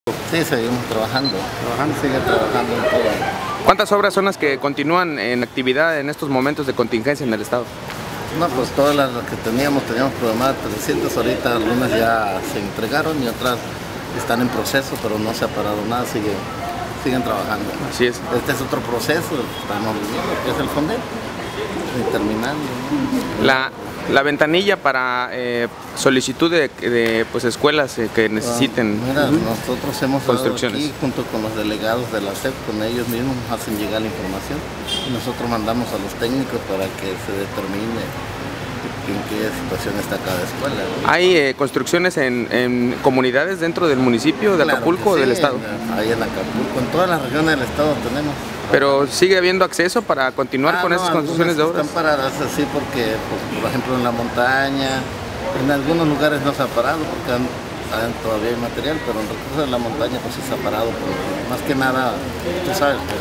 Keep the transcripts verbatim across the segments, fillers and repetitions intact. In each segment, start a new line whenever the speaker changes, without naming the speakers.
Sí, seguimos trabajando, trabajando, sigue trabajando en todo.
¿Cuántas obras son las que continúan en actividad en estos momentos de contingencia en el estado?
No, pues todas las que teníamos, teníamos programadas trescientas, ahorita algunas ya se entregaron y otras están en proceso, pero no se ha parado nada, sigue, siguen trabajando.
Así es.
Este es otro proceso, estamos viviendo, que es el Fondel, y terminando, ¿no?
La, la ventanilla para eh, solicitud de, de pues, escuelas eh, que necesiten
ah, mira, nosotros hemos
construcciones.
aquí junto con los delegados de la S E P, con ellos mismos hacen llegar la información y nosotros mandamos a los técnicos para que se determine en qué situación está cada escuela, ¿no?
¿Hay eh, construcciones en, en comunidades dentro del municipio de
Claro
Acapulco o
sí,
del estado?
Ahí en Acapulco, en todas las regiones del estado tenemos.
Pero sigue habiendo acceso para continuar
ah,
con
no,
esas construcciones de obras.
Están paradas así porque, por, por ejemplo, en la montaña, en algunos lugares no se ha parado porque han, han, todavía hay material, pero en recursos de la montaña pues sí se ha parado, porque más que nada, tú sabes, que,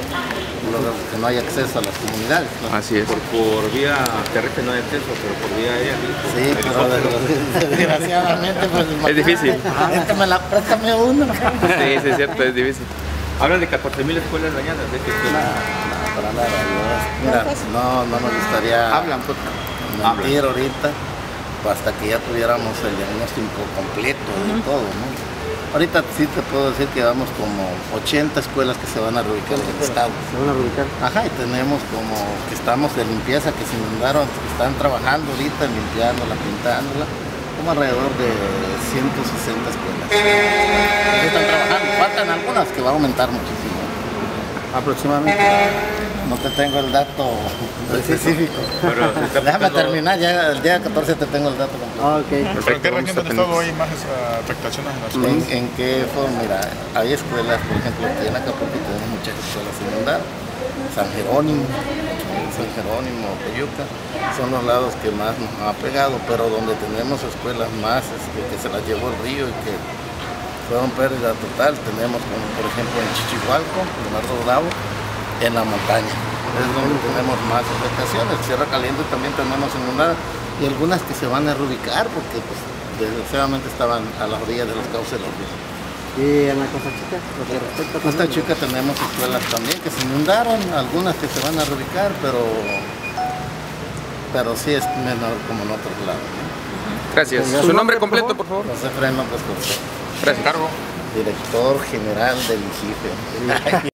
que no hay acceso a las comunidades, ¿no?
Así es.
Por, por vía terrestre no hay acceso, pero por vía aérea
sí, pero desgraciadamente pues
es difícil.
Préstame, préstame uno.
Sí, sí, es cierto, es difícil.
Hablan de catorce mil escuelas dañadas. ¿De qué escuela?
No, para nada. Mira, no, no me gustaría
Hablan, pues,
mentir hablan. ahorita hasta que ya tuviéramos el diagnóstico completo de todo, ¿no? Ahorita sí te puedo decir que vamos como ochenta escuelas que se van a reubicar en el estado.
¿Se van a reubicar?
Ajá, y tenemos como que estamos de limpieza, que se inundaron, que están trabajando ahorita, limpiándola, pintándola, como alrededor de ciento sesenta escuelas. Están trabajando, faltan algunas que va a aumentar muchísimo.
Aproximadamente.
No te tengo el dato específico.
Pero se está
Déjame
buscando...
terminar, ya el día catorce te tengo el dato completo.
Ah, ok.
¿Pero en qué región del estado hay más uh, afectaciones en la escuela?
¿En, ¿En qué forma? Mira, hay escuelas, por ejemplo, aquí en Acapulco tenemos muchas escuelas inundadas. San Jerónimo, San Jerónimo, Peyuca, son los lados que más nos ha pegado, pero donde tenemos escuelas más este, que se las llevó el río y que fueron pérdida total, tenemos como por ejemplo en Chichihualco, Leonardo Bravo, en la montaña, es donde tenemos más afectaciones. Sierra Caliente también tenemos inundadas y algunas que se van a reubicar porque pues, desgraciadamente estaban a las orillas de los cauces de los ríos.
¿Y en la Costa Chica? Lo que respecta a
Costa Chica tenemos escuelas también que se inundaron, algunas que se van a reubicar, pero, pero sí es menor como en otros lados, ¿no?
Gracias. ¿Su nombre completo, por favor?
José Fren López Cortés.
Gracias.
Cargo.
Director general del I G I F E.